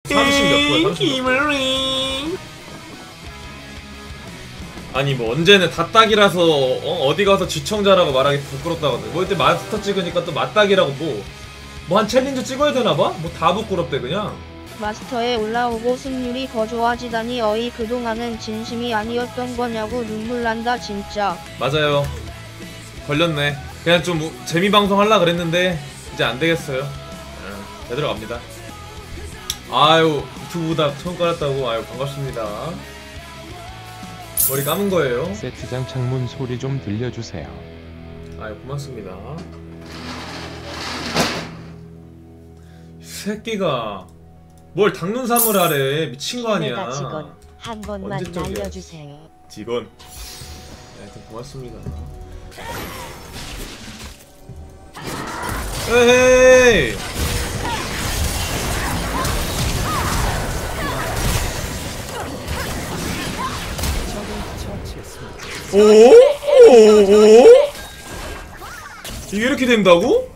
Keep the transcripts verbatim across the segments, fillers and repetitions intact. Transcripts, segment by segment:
삼십 몇 번, 삼십 몇 번. 아니 뭐 언제는 다 딱이라서 어? 어디 가서 지청자라고 말하기 부끄럽다고 하는데 뭐 이때 마스터 찍으니까 또 맞딱이라고 뭐 뭐 한 챌린저 찍어야 되나봐? 뭐 다 부끄럽대 그냥. 마스터에 올라오고 승률이 더 좋아지다니 어이 그동안은 진심이 아니었던 거냐고 눈물 난다 진짜. 맞아요. 걸렸네. 그냥 좀 재미 방송 하려 그랬는데 이제 안 되겠어요. 응, 제대로 갑니다. 아유 유튜브다 처음 깔았다고. 아유 반갑습니다. 머리 감은 거예요. 세트장 창문 소리 좀 들려주세요. 아유 고맙습니다. 이 새끼가 뭘 닭눈삼을 하래. 미친 거 아니야. 직원 한 번만 언제적이야. 날려주세요. 직원. 하여튼 고맙습니다. 에헤이. 오오오 이게 이렇게 된다고?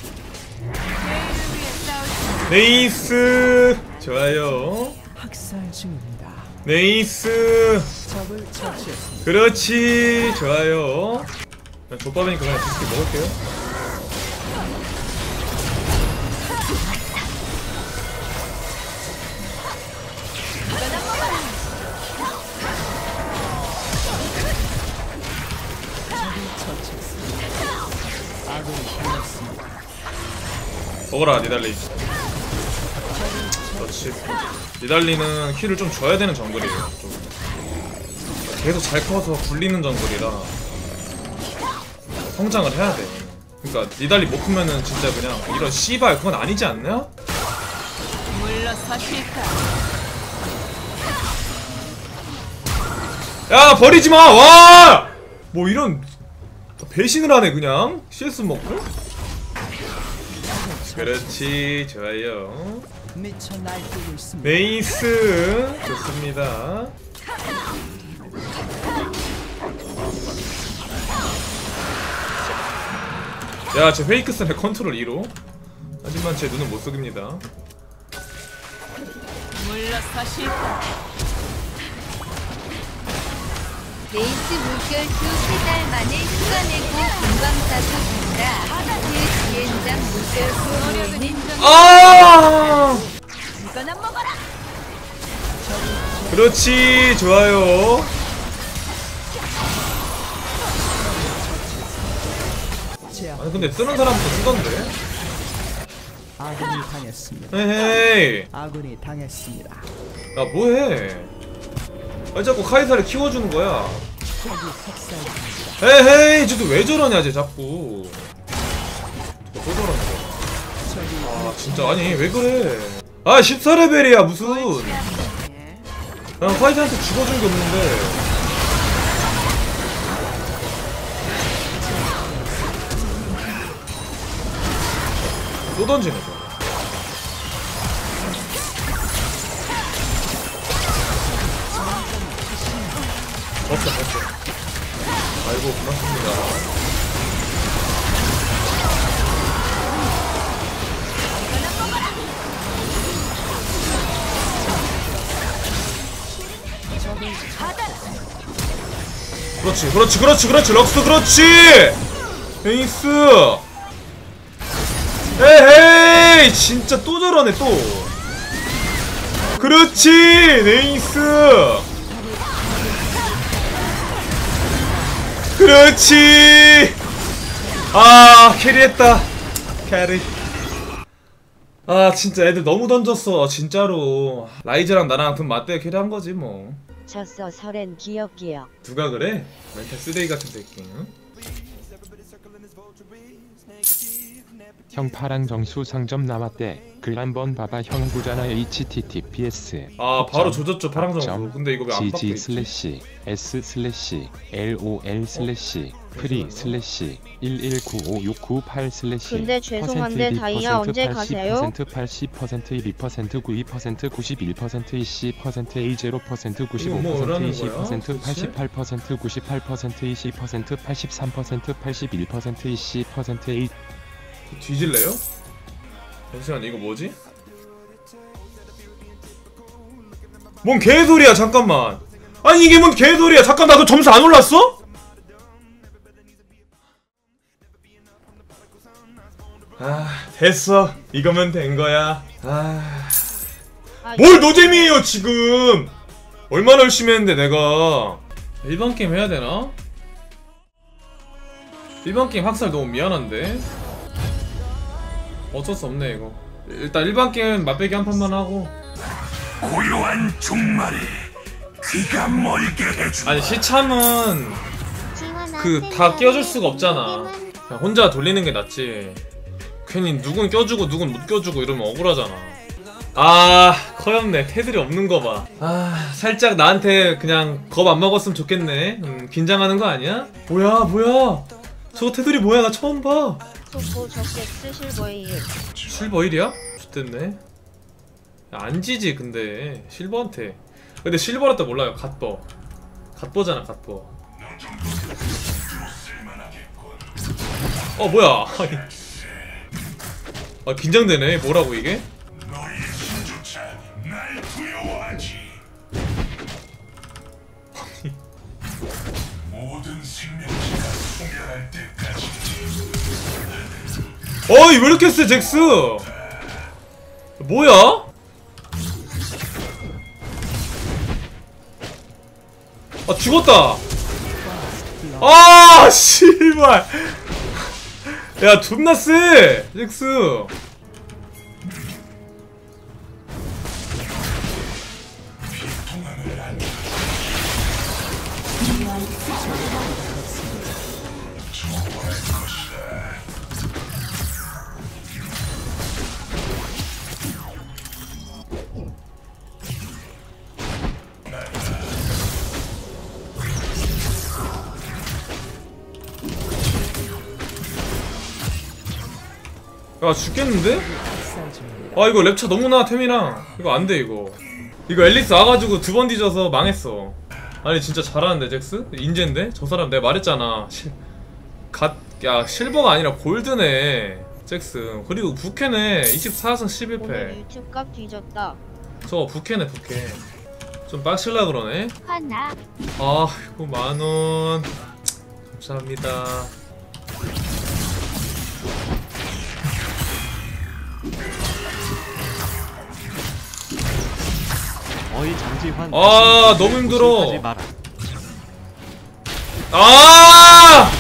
네이스 좋아요. 학살 중입니다. 네이스 적을 처치했습니다. 그렇지 좋아요. 그냥 족밥이니까 그냥 비스킷 먹을게요. 먹어라 니달리. 그렇지. 니달리는 킬을 좀 줘야 되는 정글이에요. 좀. 계속 잘 커서 굴리는 정글이라 성장을 해야 돼. 그러니까 니달리 못 크면은 진짜 그냥 이런 씨발 그건 아니지 않냐? 물러서실까? 야 버리지 마. 와! 뭐 이런 배신을 하네 그냥. 씨에스 먹고. 그렇지 좋아요. 미쳐 날뛰고 있습니다. 네이스 좋습니다. 야 제 페이크 스네 컨트롤 이로. 하지만 제 눈은 못 속입니다. 물러서실까? 레이스 물결표 세 달 만에 휴가내고 금방 사고 간다. 그 지엔장 물결표 노래는 아! 이거나 먹어라. 그렇지 좋아요. 아니 근데 쓰는 사람도 쓰던데. 아군이 당했습니다. 헤헤이. 아군이 당했습니다. 야 뭐해? 아 자꾸 카이사를 키워주는 거야. 적이 학살 중입니다. 헤헤이 쟤도 왜 저러냐 쟤 자꾸. 또 저러네. 아 진짜 아니 왜 그래. 아 십사 레벨이야 무슨. 난 카이사한테 죽어준 게 없는데. 또 던지네 저. 없어 없어. 아이고 고맙습니다. 그렇지 그렇지 그렇지 그렇지 럭스 그렇지. 에이스. 에헤이 진짜 또 저러네 또. 그렇지 네이스. 그렇지. 아 캐리했다 캐리. 아 진짜 애들 너무 던졌어 진짜로. 라이즈랑 나랑 돈 맞대 캐리한 거지 뭐. 졌어 설엔 기억기억. 누가 그래? 멘탈 쓰레기 같은 새끼. 응? 형 파랑 정수 상점 남았대. 글 한번 봐봐. 형 보잖아. 에이치티티피에스 아 바로 조졌죠 파랑정수. 근데 이거 왜 안 지지 바뀌지? 슬래시 S 슬래시 LOL 슬래시 프리 슬래시 일일구오육구팔 슬래시 근데 죄송한데 다이아 언제 가세요? 팔십 퍼센트 일이 퍼센트 구십이 퍼센트 구십일 퍼센트 이십 퍼센트 에이 영 퍼센트 구십오 이거 뭐 퍼센트 어라는 이십 거야? 퍼센트 도대체? 팔십팔 퍼센트 구십팔 퍼센트 이십 퍼센트 팔십삼 퍼센트 팔십일 퍼센트 이십 퍼센트 에이 뒤질래요? 잠시만 이거 뭐지? 뭔 개소리야 잠깐만. 아니 이게 뭔 개소리야. 잠깐 나 그 점수 안 올랐어? 아 됐어. 이거면 된 거야. 아... 아, 뭘 노잼이에요 지금. 얼마나 열심히 했는데 내가. 일반 게임 해야 되나? 일반 게임 학살 너무 미안한데. 어쩔 수 없네 이거. 일단 일반 게임 맛배기 한 판만 하고. 고요한 종말에 귀가 멀게 해주. 아니 시참은 그 다 끼워줄 수가 없잖아. 그냥 혼자 돌리는 게 낫지. 괜히 누군 껴주고 누군 못 껴주고 이러면 억울하잖아. 아 커엽네. 테들이 없는 거 봐. 아 살짝 나한테 그냥 겁 안 먹었으면 좋겠네. 음, 긴장하는 거 아니야? 뭐야 뭐야. 저 테들이 뭐야. 나 처음 봐. 속보 적객스 실버일. 실버 일이야? 좋댔네. 안 지지 근데 실버한테. 근데 실버라도 몰라요. 갓버 갓버잖아 갓버. 어 뭐야. 아 긴장되네. 뭐라고 이게? 너의 힘조차 날 두려워하지. 모든 생명체가 소멸할 때까지. 어이 왜 이렇게 세 잭스? 뭐야? 아 죽었다. 아 씨발. 야 존나 세 잭스. 야 죽겠는데? 아 이거 랩차 너무나 템이랑 이거 안돼 이거. 이거 앨리스 와가지고 두 번 뒤져서 망했어. 아니 진짜 잘하는데 잭스? 인젠데? 저 사람 내가 말했잖아. 실... 갓... 야 실버가 아니라 골드네 잭스. 그리고 부캐네. 이십사 승 십일 오늘 패. 유튜브 값 뒤졌다. 저거 부캐네 부캐. 좀 빡칠라 그러네. 화나. 아이고 만원 감사합니다. 어이 장지환. 아 너무 힘들어. 하지 마라. 아!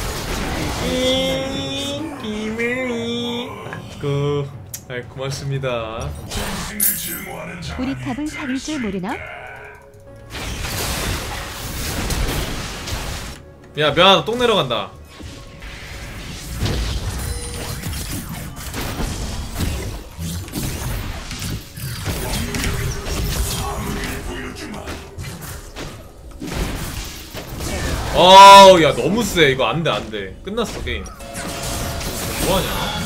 그, 아 고맙습니다. 우리 탑은 살릴 줄 모르나? 야 미안하다. 똥 내려간다. 아우 야 너무 세. 이거 안돼 안돼. 끝났어 게임. 뭐하냐.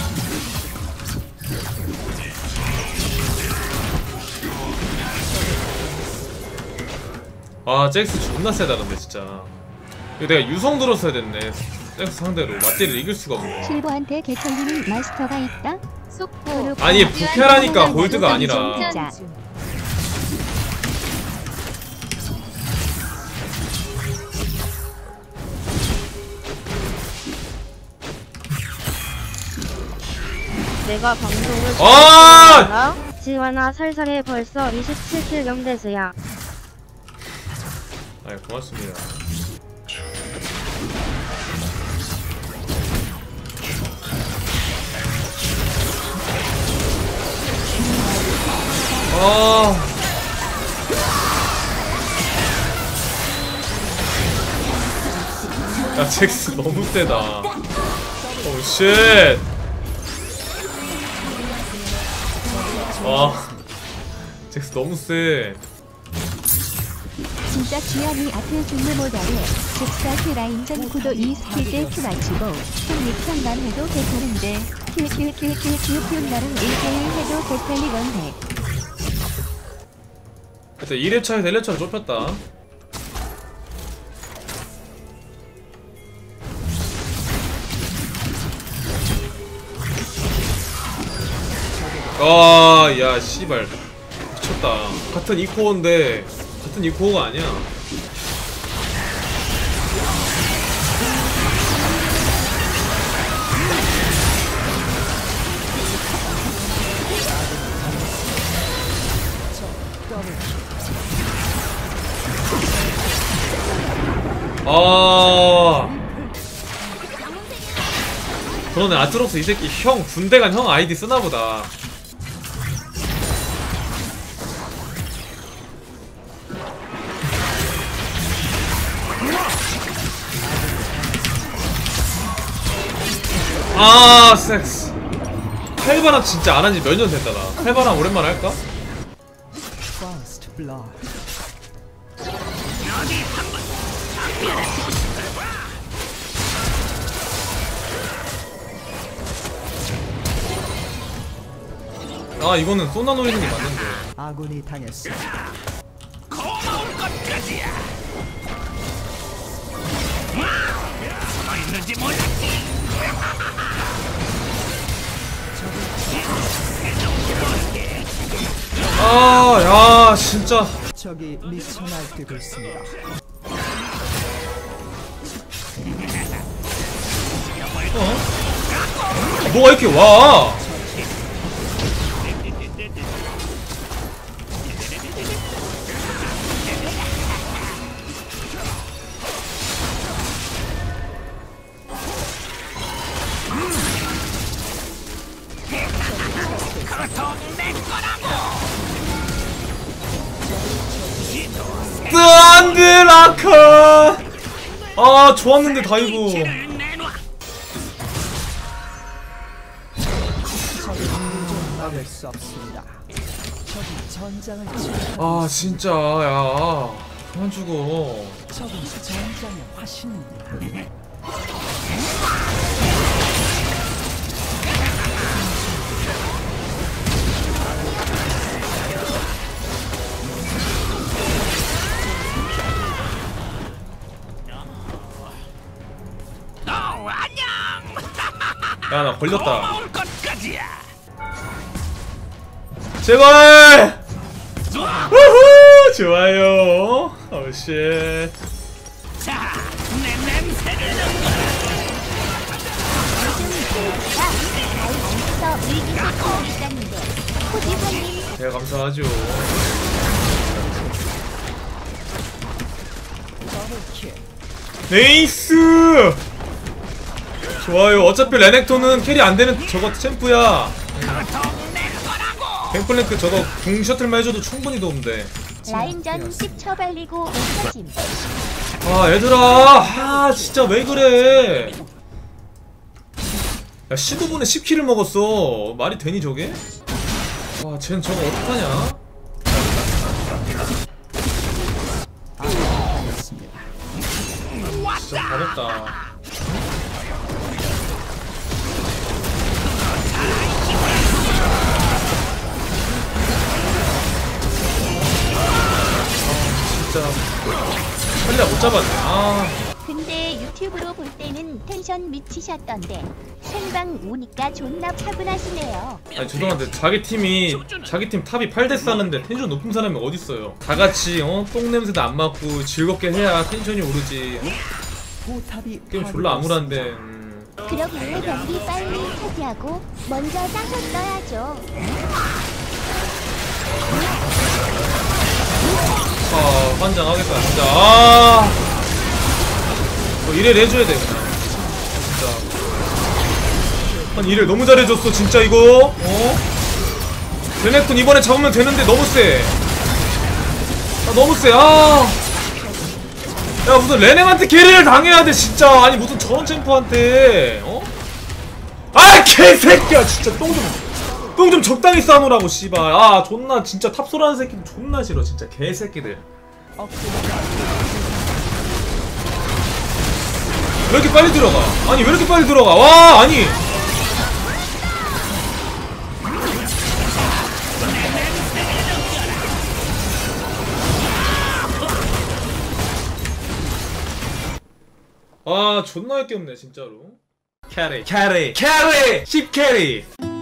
아 잭스 존나 세다 근데 진짜. 이거 내가 유성 들었어야 됐네. 잭스 상대로 맞디를 이길 수가 없네. 실버한테 개털리는 마스터가 있다? 속보. 아니 부캐라니까 골드가 아니라. 내가 방송을 아! 아! 지환아 살살해. 벌써 이십칠 킬 경대수야. 아이 고맙습니다. 아. 야 잭스 너무 세다. 오 쉣. 와 잭스 너무 세. 진짜 귀한이 앞에 죽는 모델에 즉사트 라인전 구도 이 스킬 때 큐 맞추고 힐릭형만 해도 괜찮은데 킬킬킬킬킬킬 나랑 일 대일 해도 개털리건데. 그때 이 렙 차에서 일 렙 차로 좁혔다. 아, 야, 씨발. 미쳤다. 같은 이 코어인데 같은 이 코어가 아니야. 아 그러네. 아트록스 이 새끼 형 군대 간 형 아이디 쓰나보다. 아 섹스. 칼바람 진짜 안 한지 몇 년 됐다. 나 칼바람 오랜만에 할까? First blood. 아 이거는 쏘나 노리는 게 맞는데. 아군이 당했습니다. 고마울 것까지야. 뭐 있는지 몰랐지. 아, 야, 진짜. 적이 미쳐 날뛰고 있습니다. 어? 뭐가 이렇게 와? 딴드라카. 아 좋았는데 다이브. 막을 수 없습니다. 적이 전장을 치. 아 진짜 야 그만 죽어. 적은 전장의 화신입니다. 야 나 걸렸다. 고마울 것까지야. 제발. 우후 좋아요. 어쉣. 자, 내 냄새를 제가 감사하죠. 네이스. 좋아요. 어차피 레넥톤은 캐리 안되는 저거 챔프야. 뱅플랭크 저거 궁 셔틀만 해줘도 충분히 도움돼. 라인전 십 초 발리고 옥터짐. 아 얘들아 아 진짜 왜 그래. 야 십오 분에 십 킬을 먹었어. 말이 되니 저게? 와 쟨 저거 어떡하냐. 진짜 가볍다. 진짜 살려 못 잡았네. 아 근데 유튜브로 볼 때는 텐션 미치셨던데 생방 오니까 존나 차분하시네요. 아니 죄송한데 자기 팀이 자기 팀 탑이 팔 대 싸는데 텐션 높은 사람이 어딨어요. 다같이 어? 똥냄새도 안 맡고 즐겁게 해야 텐션이 오르지. 포탑이 게임 졸라 암울한데. 음. 그러길래 경기 빨리 차지하고 먼저 싸셨어야죠. 아 환장하겠다 진짜. 아 뭐 이래를 해줘야 돼 그냥 진짜. 아니 이래 너무 잘해줬어 진짜 이거. 어? 레넥톤 이번에 잡으면 되는데 너무 세. 아 너무 세. 아 야 무슨 레넥한테 게리를 당해야 돼 진짜. 아니 무슨 저런 챔프한테 어? 아 개새끼야 진짜. 똥 좀 똥 좀 적당히 싸놓으라고 씨발. 아 존나 진짜 탑소라는 새끼들 존나 싫어 진짜 개새끼들. 왜 이렇게 빨리 들어가? 아니 왜 이렇게 빨리 들어가? 와 아니 아 존나 할게 없네 진짜로. 캐리 캐리 캐리 십 캐리.